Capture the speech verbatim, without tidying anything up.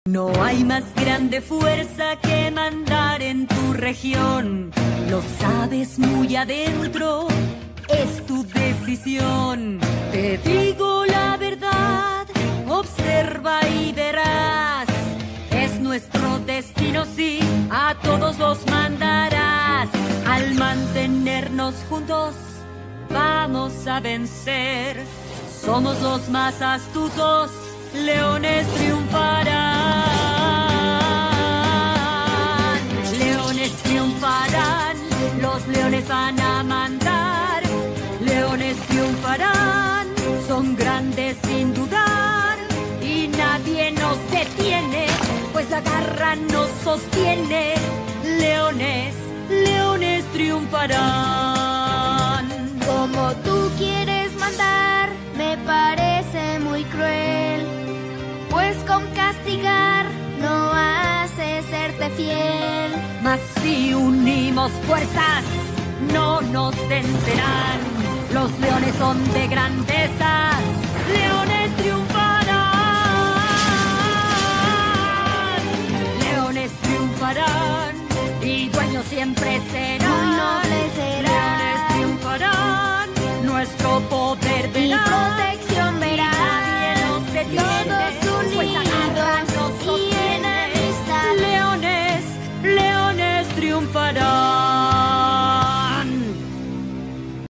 No hay más grande fuerza que mandar en tu región. Lo sabes muy adentro, es tu decisión. Te digo la verdad, observa y verás. Es nuestro destino, sí, a todos los mandarás. Al mantenernos juntos, vamos a vencer. Somos los más astutos, leones triunfarán. Leones triunfarán, los leones van a mandar. Leones triunfarán, son grandes sin dudar. Y nadie nos detiene, pues la garra nos sostiene. Leones, leones triunfarán. Como tú quieres mandar, me parece muy cruel, pues con castigar no hace serte fiel. Mas si unimos fuerzas, no nos vencerán. Los leones son de grandezas, leones triunfarán. Leones triunfarán y dueños siempre serán. Muy nobles serán. Leones triunfarán, nuestro poder verán. Y protección verán. Y nadie nos detiene. Todos